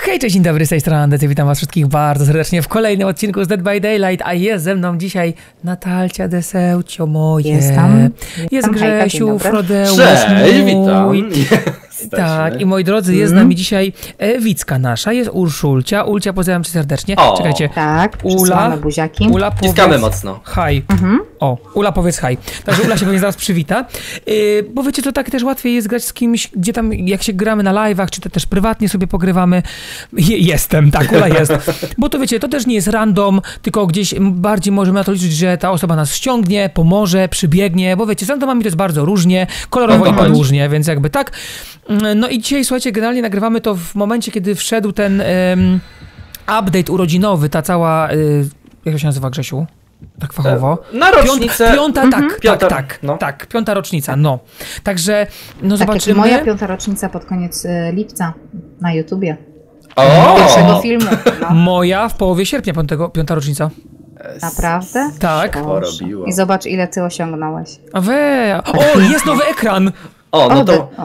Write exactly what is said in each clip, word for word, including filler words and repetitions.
Hej, cześć, dzień dobry, z tej strony Andety, witam was wszystkich bardzo serdecznie w kolejnym odcinku z Dead by Daylight, a jest ze mną dzisiaj Natalcia Desełcio moje. Jest tam. Jest Grzesiu, Frodeusz Cześć, mój. witam. Tak, i moi drodzy, jest z nami dzisiaj e, Wicka nasza, jest Urszulcia. Ulcia, pozdrawiam cię serdecznie. O, Czekajcie. Tak, Ula, buziaki. Ula, powiedz... Ściskamy mocno. Haj. Mhm. O, Ula, powiedz haj. Także Ula się pewnie zaraz przywita. Yy, bo wiecie, to tak też łatwiej jest grać z kimś, gdzie tam, jak się gramy na live'ach, czy to też prywatnie sobie pogrywamy. Je, jestem, tak, Ula jest. Bo to wiecie, to też nie jest random, tylko gdzieś bardziej możemy na to liczyć, że ta osoba nas ściągnie, pomoże, przybiegnie, bo wiecie, z randomami to jest bardzo różnie, kolorowo i podłużnie, więc jakby tak. No i dzisiaj, słuchajcie, generalnie nagrywamy to w momencie, kiedy wszedł ten um, update urodzinowy, ta cała, y, jak to się nazywa, Grzesiu? Tak fachowo. Na rocznicę. Piąta, piąta mhm. tak, piąta, tak, tak, no. tak, piąta rocznica, no. Także, no Tak, zobaczymy. moja piąta rocznica pod koniec y, lipca na YouTubie. O! Pierwszego filmu. No. Moja w połowie sierpnia, piątego, piąta rocznica. Naprawdę? Tak. Porobiło. I zobacz, ile ty osiągnąłeś. A we, o, jest nowy ekran! O, no to... O,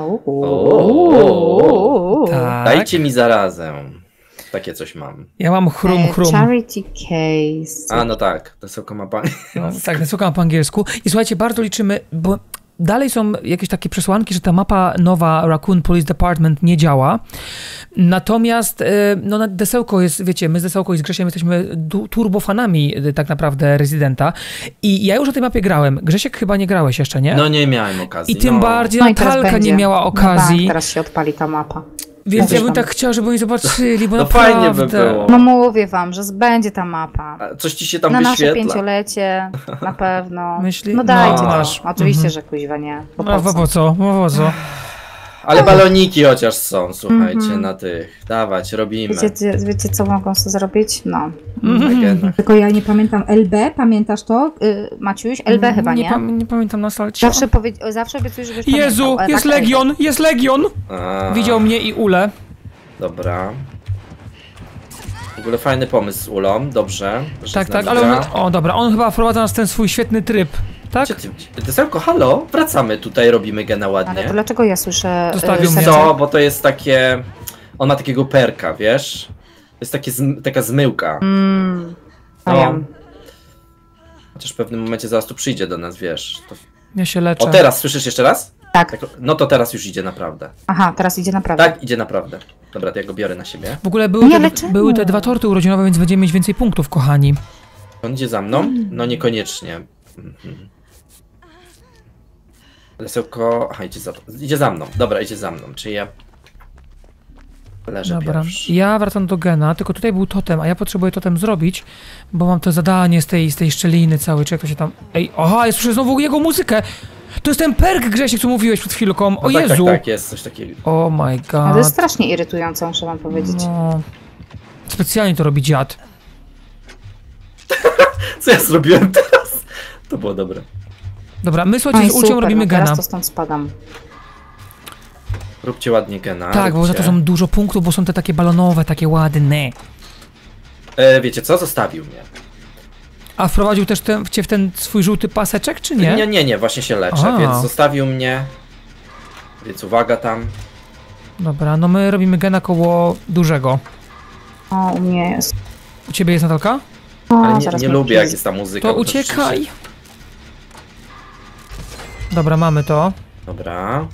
o, Tak. Dajcie mi zarazem. Takie coś mam. Ja mam chrum, E, chrum. Charity case. A, no tak. To są ma pan. No, tak, słucham po angielsku. I słuchajcie, bardzo liczymy, bo dalej są jakieś takie przesłanki, że ta mapa nowa Raccoon Police Department nie działa. Natomiast no, Desełko jest, wiecie, my z Desełko i z Grzesiem jesteśmy turbofanami tak naprawdę Rezydenta. I ja już na tej mapie grałem. Grzesiek chyba nie grałeś jeszcze, nie? No nie miałem okazji. I tym no. bardziej No i teraz Natalka będzie. nie miała okazji. No tak, teraz się odpali ta mapa. Więc ja bym tam. tak chciał, żeby oni zobaczyli, bo No naprawdę... fajnie by było. No mówię wam, że będzie ta mapa. A coś ci się tam Na nasze wyświetla? pięciolecie, na pewno. Myśli? No dajcie No. to. Masz. Oczywiście, Mhm. że kuźwa nie. Bo No po po, po co? No, po co? Ale baloniki chociaż są, słuchajcie, Mhm. na tych. Dawać, robimy. Wiecie, wiecie, co mogą sobie zrobić? No. Na genach. Tylko ja nie pamiętam L B, pamiętasz to? Yy, Maciuś? L B chyba, nie? Nie, pam- nie pamiętam na salcie. Zawsze, powie, zawsze obiecujesz, że będziesz Jezu, pamiętał, ale jest tak, Legion, jest Legion! A, Widział mnie i Ulę. Dobra. W ogóle fajny pomysł z Ulą, dobrze. że Tak, z tak, nami ale gra. on, o dobra, on chyba wprowadza nas w ten swój świetny tryb, tak? Gdzie ty- Desełko, halo? Wracamy tutaj, robimy gena ładnie. Ale to dlaczego ja słyszę Zostawił yy, mnie. serce? Co, bo to jest takie... On ma takiego perka, wiesz? To jest takie zm... taka zmyłka. Mm, a No. ja. Chociaż w pewnym momencie zaraz tu przyjdzie do nas, wiesz. To... Ja się leczę. O, teraz, słyszysz jeszcze raz? Tak. Tak, no to teraz już idzie naprawdę. Aha, teraz idzie naprawdę. Tak, idzie naprawdę. Dobra, to ja go biorę na siebie. W ogóle były Nie, te, ale czemu? były te dwa torty urodzinowe, więc będziemy mieć więcej punktów, kochani. On idzie za mną? No niekoniecznie. Mhm. Desełko... Aha, idzie za... idzie za mną. Dobra, idzie za mną. Czyli ja... Leżę Dobra, pierwszy. ja wracam do gena, tylko tutaj był totem, a ja potrzebuję totem zrobić, bo mam to zadanie z tej, z tej szczeliny całej, czy jak to się tam... Ej, aha, ja słyszę znowu jego muzykę! To jest ten perk, Grzesiek, co mówiłeś przed chwilką, No o tak, Jezu! tak, tak, jest coś takiego. Oh my god. Ale to jest strasznie irytujące, muszę wam powiedzieć. No. Specjalnie to robi dziad. Co ja zrobiłem teraz? To było dobre. Dobra, my No słuchajcie, i z Ulcią super, robimy no gena. teraz to stąd spadam. Róbcie ładnie gena. Tak, bo za to róbcie. są dużo punktów, bo są te takie balonowe, takie ładne. E, wiecie co? Zostawił mnie. A wprowadził też ten, cię w ten swój żółty paseczek, czy nie? Nie, nie, nie, właśnie się leczę, A. więc zostawił mnie. Więc uwaga tam. Dobra, no my robimy gena koło dużego. O, u mnie jest. U ciebie jest, Natalka? O, Ale nie, zaraz nie mnie lubię jak pizd- jest ta muzyka. To bo uciekaj. rzeczywiście- Dobra, mamy to. Dobra.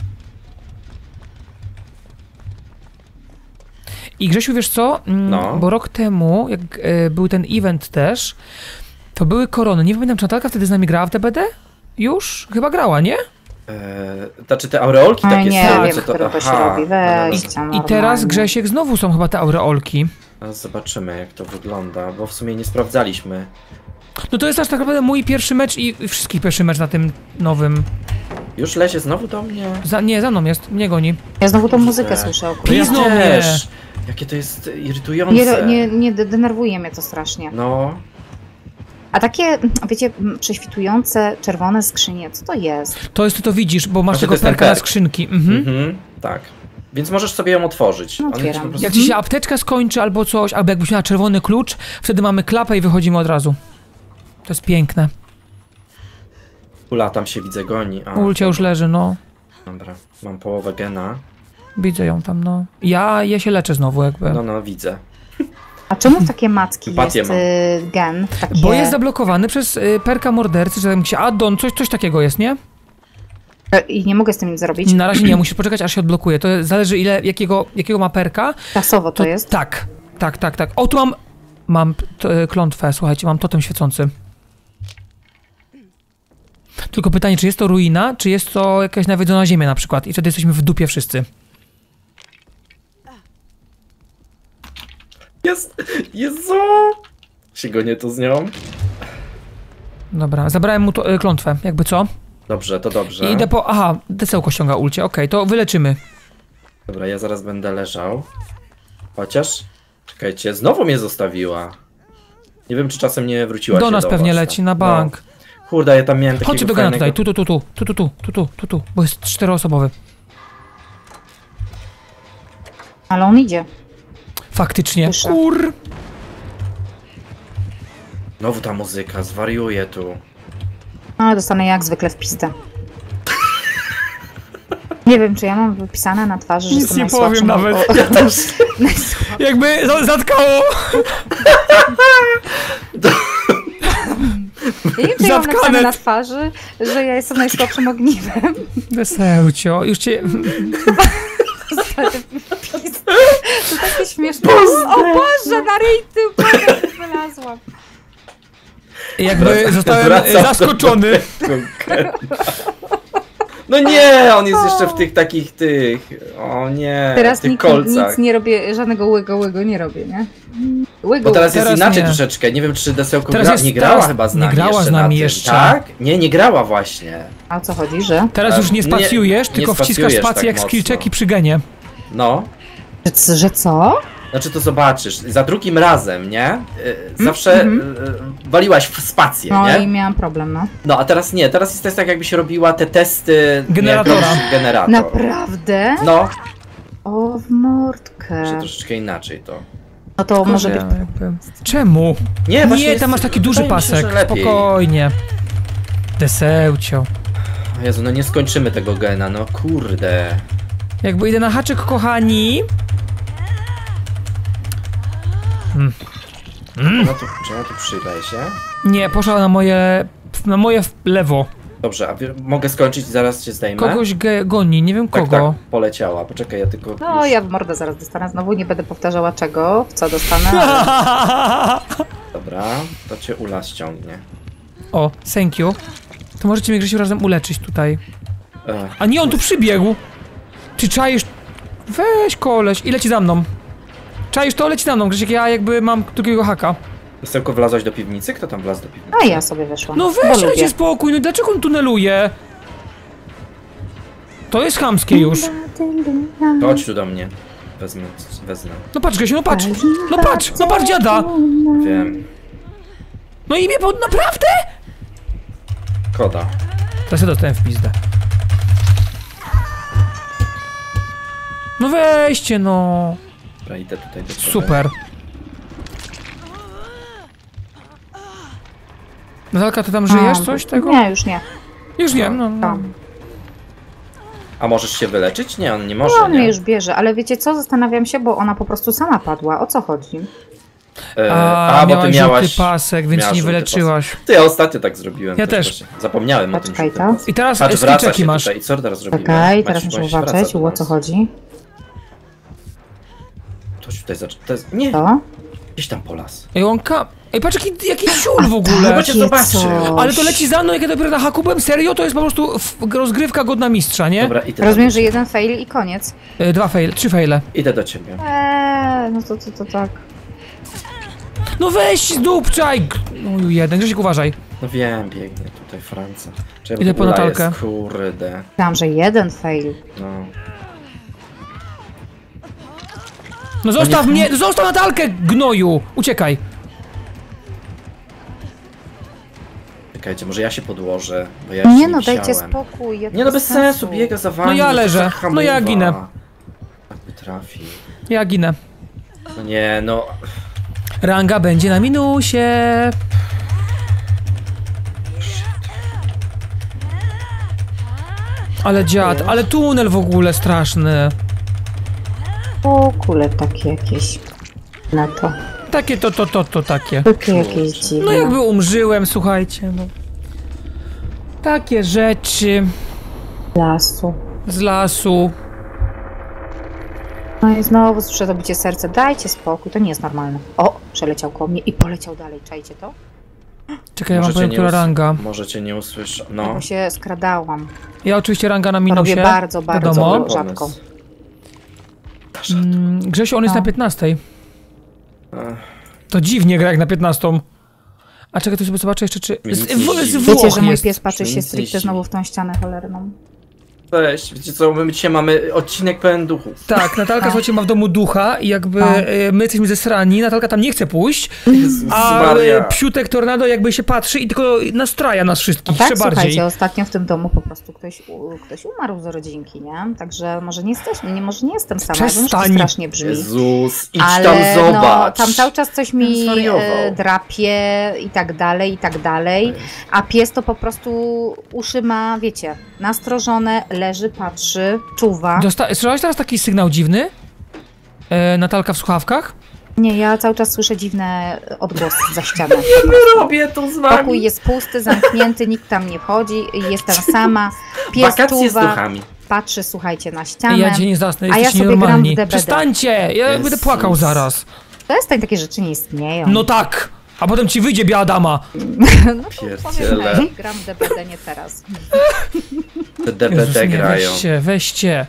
I Grzesiu, wiesz co? Mm, No. Bo rok temu, jak e, był ten event też, to były korony. Nie pamiętam, czy Natalka wtedy z nami grała w D B D? Już? Chyba grała, nie? Eee, znaczy te aureolki Oj, takie nie są, wiem, co które to się aha, robi. no, no, no. Weź I, tam I teraz, normalnie. Grzesiek, znowu są chyba te aureolki. No, zobaczymy jak to wygląda, bo w sumie nie sprawdzaliśmy. No to jest aż tak naprawdę mój pierwszy mecz i wszystkich pierwszy mecz na tym nowym. Już lezie znowu do mnie? Za, nie, za mną jest, mnie goni. Ja znowu tą muzykę Widzę. słyszę. o To kurde. ja Pizną mnie. też. Jakie to jest irytujące. Nie, nie, nie de- denerwuje mnie to strasznie. No, A takie, wiecie, m, prześwitujące czerwone skrzynie, co to jest? To jest, ty to widzisz, bo masz Znaczy, to tego jest ten perka na perk. skrzynki. Mhm. mhm, tak. Więc możesz sobie ją otworzyć. No, One ci otwieram. po prostu... Jak ci się apteczka skończy albo coś, albo jakbyś miała czerwony klucz, wtedy mamy klapę i wychodzimy od razu. To jest piękne. Ula tam się widzę goni. A, Ulcia już leży, no. dobra, mam połowę gena. Widzę ją tam, no. Ja, ja się leczę znowu jakby. No, no, widzę. A czemu w takie macki Empatię jest mam. y, gen? Takie... Bo jest zablokowany przez y, perka mordercy, czy tam jakiś addon, coś, coś takiego jest, nie? I nie mogę z tym nic zrobić? Na razie nie, musisz poczekać, aż się odblokuje. To zależy ile, jakiego, jakiego ma perka. Czasowo to, To jest? Tak, tak, tak, tak. O, tu mam, mam t, klątwę, słuchajcie, mam totem świecący. Tylko pytanie, czy jest to ruina, czy jest to jakaś nawiedzona ziemia na przykład i wtedy jesteśmy w dupie wszyscy. Jest, Jezu! Się gonię tu z nią. Dobra, zabrałem mu to, y, klątwę, jakby co? Dobrze, to dobrze. I idę po... Aha, desełko ściąga ulcie, okej, to wyleczymy. Dobra, ja zaraz będę leżał. Chociaż... Czekajcie, znowu mnie zostawiła. Nie wiem, czy czasem nie wróciła Do się nas do pewnie was. leci, na bank. No. Kurde, ja tam miałem takiego Chodźcie do gena fajnego... tutaj, tu, tu, tu, tu, tu, tu, tu, tu, tu, tu, bo jest czteroosobowy. Ale on idzie. Faktycznie. Słyszę. Kur... Znowu ta muzyka, zwariuję tu. No, dostanę jak zwykle w pizdę. Nie wiem, czy ja mam wypisane na twarzy, że Nic jestem nie najsłabszą. powiem nawet. O, Ja też... najsłabszą. Jakby za- zatkało! Ja nie wiem, czy ja mam Zatkane. napisane na twarzy, że ja jestem najsłabszym ogniwem. Wesełcio, już cię... To takie śmieszne. O Boże, na ryj ty wylazłam. Jakby zostałem Wracam do zaskoczony. tego gena. No nie, on jest jeszcze w tych takich tych... O nie, Teraz w tych nic, kolcach. nic nie robię, żadnego łygo, łygo nie robię, nie? Łygo, Bo teraz jest Teraz inaczej nie. troszeczkę. Nie wiem, czy Desełko Teraz gra... jest- nie grała teraz chyba z nie nami grała jeszcze z nami na tym. jeszcze. Tak? Nie, nie grała właśnie. A o co chodzi, że? Teraz już nie Nie- spacjujesz, nie tylko wciskasz spacjujesz spację tak jak skill mocno. checki przy genie. No. Że, że co? Znaczy to zobaczysz, za drugim razem, nie? Y, Zawsze y, y, waliłaś w spację, No nie? i miałam problem, no. No a teraz nie, teraz jest tak jakbyś robiła te testy... Generatora. jak robisz generator. Naprawdę? No, O, w mordkę. że troszeczkę inaczej to. No to może być... Ja jakby- Czemu? Nie, właśnie Nie, jest- tam masz taki duży wydaje mi się, pasek. że lepiej. Spokojnie. Desełcio. O Jezu, no nie skończymy tego gena, no kurde. Jakby idę na haczyk, kochani. No to, czy ja tu przydaj się? Nie, poszła na moje... na moje w lewo. Dobrze, a wie- mogę skończyć, zaraz cię zdejmę? Kogoś ge- goni, nie wiem Tak, kogo. tak, poleciała. Poczekaj, ja tylko... No, już... ja w mordę zaraz dostanę. Znowu nie będę powtarzała czego, w co dostanę. Ale... Dobra, to cię Ula ściągnie. O, thank you. To możecie mnie Grzesiu razem uleczyć tutaj. Ech, A nie, on tu przybiegł! Czy czaisz... Weź koleś, i leci za mną. Czaisz to, leci za mną, Grzesiek, ja jakby mam drugiego haka. Wesełko, wlazłaś do piwnicy? Kto tam wlazł do piwnicy? A ja sobie wyszłam. No bo weź, lubię. dajcie spokój, no dlaczego on tuneluje? To jest chamskie już. To chodź tu do mnie. Wezmę, wezmę. No patrz, Grzesiu, no patrz! No patrz, no patrz dziada! Wiem. No i mnie pod... naprawdę? Koda. Teraz ja dostałem w pizdę. No weźcie, no. Dobra, idę tutaj do ciebie. Super. Natalka, ty tam żyjesz? A, Coś tego? Nie, już nie. Już wiem, no. no. Tam. A możesz się wyleczyć? Nie, on nie może, No, on mnie nie? już bierze, ale wiecie co? Zastanawiam się, bo ona po prostu sama padła. O co chodzi? E, A, a, bo miałaś ty żółty miałaś... pasek, więc miałaś nie żółty wyleczyłaś. Ty, ja ostatnio tak zrobiłem. Ja też. właśnie Zapomniałem o tym Poczekaj, żółtym to. pasku. I teraz Patrz, skill wraca checki się masz. tutaj. Co teraz robimy? Czekaj, teraz Maciej, muszę bądź wraca zobaczyć, do o nas. co chodzi. Ktoś tutaj zaczął. To jest... Nie, To? gdzieś tam po las. Ej, on ka... Ej, patrz, jaki, jaki ciul w ogóle. Chyba cię Takie zobaczył. coś. Ale to leci za mną, jak ja dopiero na haku byłem. Serio? To jest po prostu f- rozgrywka godna mistrza, nie? Dobra, idę Rozumiem, do że ciebie. jeden fail i koniec. E, dwa faile, trzy faile. Idę do ciebie. Eee, no to, to, to tak. No weź, zdupczaj! No jeden, Grzesiek, uważaj. No wiem, biegnie tutaj Franca. Czy Idę po Natalkę. Jest, kurde. Myślałam, że jeden fail. No. No zostaw mnie, zostaw Natalkę, gnoju! Uciekaj. Czekajcie, może ja się podłożę, bo ja Nie się no, nie dajcie wsiałem. spokój. jak Nie no, bez sensu, biega za wami. No ja to leżę, taka no ja hamuwa. ginę. Jakby trafi. Ja ginę. No nie, no... Ranga będzie na minusie. Ale dziad, ale tunel w ogóle straszny. O, kule takie jakieś. Na to. Takie to, to, to, to, takie. Takie jakieś dziwne. No jakby umrzyłem, słuchajcie, no. Takie rzeczy Lasu. z lasu. No i znowu słyszę to bicie serca. Dajcie spokój, to nie jest normalne. O, przeleciał koło mnie i poleciał dalej. Czajcie to? Czekaj, ja mam Możecie powiem, nie która us- ranga. Możecie nie usłyszeć. No. No. Bo się skradałam. Ja oczywiście ranga na To minusie. robię bardzo, bardzo wiadomo. rzadko. Mm, Grzesiu, on jest No. na piętnastej. Ech, To dziwnie gra jak na piętnastą. A czekaj, tu sobie zobaczę jeszcze, czy... Mnie Z, nic nie w, zdziwi. z Wiecie, Włoch że mój jest. pies patrzy Mnie się nic nie stricte zdziwi. znowu w tą ścianę cholerną. Cześć, wiecie co, my dzisiaj mamy odcinek pełen duchów. Tak, Natalka, Tak. słuchajcie, ma w domu ducha i jakby Tak. e, my jesteśmy zesrani, Natalka tam nie chce pójść, Jezus a Maria. e, psiutek Tornado jakby się patrzy i tylko nastraja nas wszystkich, Tak, jeszcze bardziej. słuchajcie, ostatnio w tym domu po prostu ktoś, u, ktoś umarł z rodzinki, nie? Także może nie jesteśmy, nie, może nie jestem sama, wiem, że to Przestań. strasznie brzmi. Jezus, idź Ale tam no, zobacz. tam cały czas coś mi Zwariował. e, drapie i tak dalej, i tak dalej. A pies to po prostu uszy ma, wiecie, nastrożone, leży, patrzy, czuwa. Dosta- Słyszałaś teraz taki sygnał dziwny? E, Natalka w słuchawkach? Nie, ja cały czas słyszę dziwne odgłosy za ścianą. Robię to z Pokój wami. jest pusty, zamknięty, nikt tam nie wchodzi, jestem sama, pies Wakacje z czuwa, duchami. patrzy, słuchajcie, na ścianę. Ja cię nie zasnę, A ja jesteście sobie gram w nienormalni. D B D. Przestańcie, ja Jezus. będę płakał zaraz. Przestań, takie rzeczy nie istnieją. No tak, a potem ci wyjdzie biała dama. no to powiem Pierdziele. tak, gram w D B D, nie teraz. Te D B Jezus, D nie, grają. weźcie, weźcie.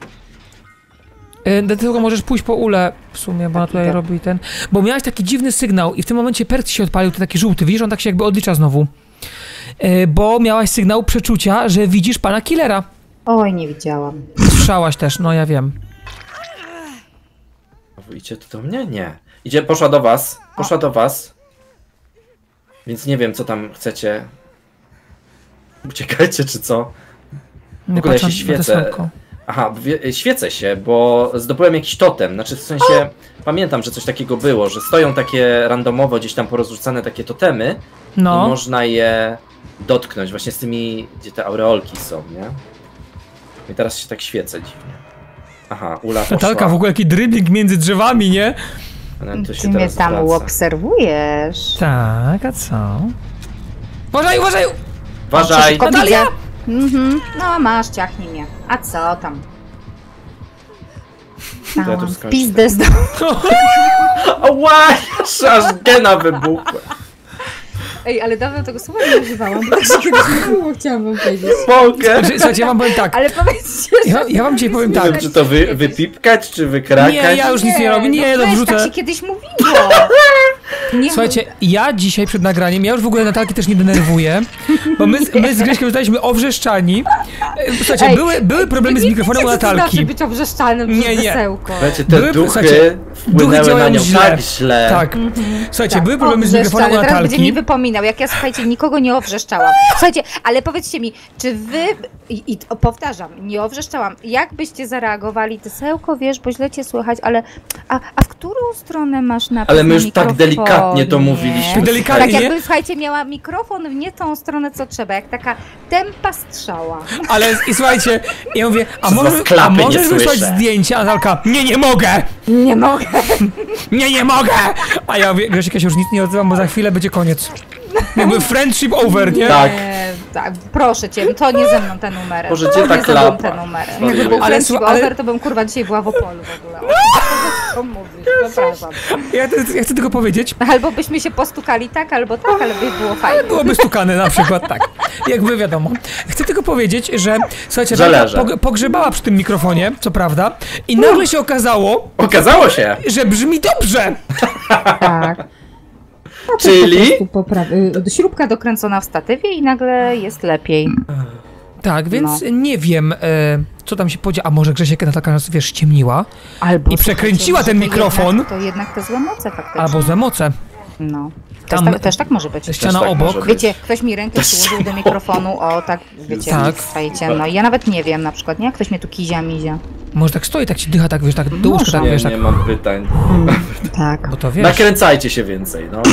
E, Tylko możesz pójść po Ulę w sumie, bo ona tutaj idę. robi ten... Bo miałeś taki dziwny sygnał i w tym momencie perk się odpalił, to taki żółty, widzisz, on tak się jakby odlicza znowu. E, Bo miałaś sygnał przeczucia, że widzisz pana killera. Oj, nie widziałam. Słyszałaś też, no ja wiem. Znowu idzie to do mnie? Nie. Idzie, poszła do was. Poszła do was. Więc nie wiem, co tam chcecie. Uciekajcie, czy co? Nie ogóle ja się patrzę na świecę. desełko. Aha, wie, świecę się, bo zdobyłem jakiś totem. Znaczy, w sensie, pamiętam, że coś takiego było, że stoją takie randomowo gdzieś tam porozrzucane takie totemy i No, można je dotknąć właśnie z tymi, gdzie te aureolki są, nie? I teraz się tak świecę dziwnie. Aha, Ula poszła. Natalka, w ogóle jaki dribbling między drzewami, nie? Ona tu się Ty mnie teraz tam wraca. obserwujesz. Tak, a co? Uważaj, uważaj! Uważaj! Szybko Natalia! widzę. Mhm. No masz, ciachnij mnie. A co tam? To ja tu Tam, skończę. pizdę z Ała! Aż gena wybuchła. Ej, ale dawno tego słowa nie używałam, bo tak się kiedyś nie było, chciałam wam powiedzieć. Mogę! Znaczy, słuchajcie, ja wam powiem tak. Ale powiedzcie, że... Ja, ja wam dzisiaj powiem Nie tak. wiem, czy to wy, wypipkać, czy wykrakać. Nie, ja już nic nie robię, nie, no no weź, wrzucę. tak się kiedyś mówiło. Nie, Słuchajcie, ja dzisiaj przed nagraniem, ja już w ogóle Natalki też nie denerwuję, bo my, z- my z Grześkiem zostaliśmy owrzeszczani. E, Słuchajcie, Ej, były, były problemy z nie mikrofonem u wiecie, co to Natalki. znaczy być obrzeszczanym Nie, przez nie. wesełko. Słuchajcie, te Były- duchy słuchajcie, wpłynęły duchy działają na nią źle. tak źle. Tak. Słuchajcie, Tak, były problemy z mikrofonem u obrzeszczany. Teraz będzie mi Natalki. wypominał, jak ja, słuchajcie, nikogo nie owrzeszczałam. Słuchajcie, ale powiedzcie mi, czy wy, i, i o, powtarzam, nie owrzeszczałam, jak byście zareagowali, ty Sełko, wiesz, bo źle cię słychać, ale a, a w którą stronę masz napis Ale my na już tak mikrofonie? delikatnie to mówiliśmy. Tak delikatnie, Tak nie? jakby, słuchajcie, miała mikrofon w nie tą stronę, co trzeba, jak taka tempa strzała. Ale i słuchajcie, ja mówię, a, Przez może, was klapy a nie możesz wysłać słyszę. zdjęcia? A Natalka, nie, nie mogę! Nie mogę. Nie, nie mogę! A ja mówię, Grzesiek, ja się już nic nie odzywam, bo za chwilę będzie koniec. Jakby friendship over, nie? Tak. Nie, tak, proszę cię, to nie ze mną te numery. Boże, to gdzie ta nie ze mną klapa? te numery. No Jakby nie był wiem. Ale friendship słu- ale- over, to bym kurwa dzisiaj była w Opolu w ogóle. O, co mówisz, przepraszam. Ja, ja chcę tylko powiedzieć, Albo byśmy się postukali tak, albo tak, ale by było fajnie. byłoby stukane na przykład, tak. Jakby wiadomo. Chcę tylko powiedzieć, że słuchajcie, Zależy. Natalka pog- pogrzebała przy tym mikrofonie, co prawda, i nagle się okazało, Okazało się! że brzmi dobrze! Tak. No Czyli? Śrubka dokręcona w statywie i nagle jest lepiej. Tak, więc No. nie wiem, e, co tam się podzieje. A może Grzesiek Natalka nas, wiesz, ściemniła? Albo, I przekręciła słuchajcie, ten może to mikrofon. Jednak, to jednak te złe moce faktycznie. Albo za moce. No. Tam- Też, tak, też tak może być. Ściana tak obok. może być. Wiecie, ktoś mi rękę przyłożył do mikrofonu, o tak, wiecie, Tak. słuchajcie, no i ja nawet nie wiem na przykład, nie? Jak ktoś mnie tu kizia, mizia. Może tak stoi, tak ci dycha, tak wiesz, tak do łóżka, tak Nie, wiesz, tak. nie mam pytań. Tak. Bo to wiesz. Nakręcajcie się więcej, no.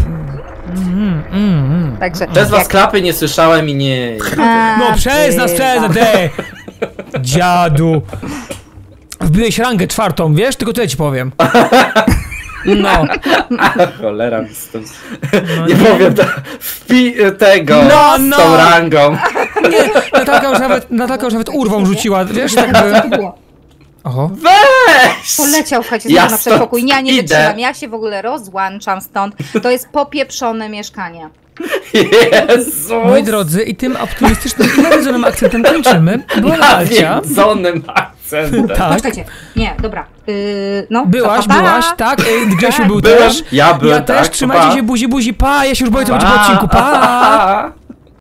Mm, mm, mm. Także. Przez was jak- klapy nie słyszałem i nie... A, No przez nas, ty, przez nas, tak. ty! Dziadu! W wbiłeś rangę czwartą, wiesz? Tylko tyle ci powiem. No. Cholera mi z tym. No nie, nie. powiem to, wpi tego No, z no. tą rangą. Nie, Natalka już nawet, Natalka już nawet urwą rzuciła, wiesz? Tak Co by... to było? Oho. Weź! Poleciał, słuchajcie, Ja znowu na stąd przedpokój. Ja nie idę. wytrzymam, ja się w ogóle rozłączam stąd. To jest popieprzone mieszkanie. Jezu! Moi drodzy, i tym optymistycznym i nawiedzonym akcentem kończymy, bo Natalcia... Nawiedzonym akcentem. Tak. Poczekajcie, nie, dobra. Yy, no, Byłaś, pa, pa, pa. byłaś, tak, y, Grzesiu był Byłem, też. ja byłem, Ja też, tak, trzymajcie pa. się, buzi, buzi, pa, ja się już boję, co Pa. będzie po odcinku, pa!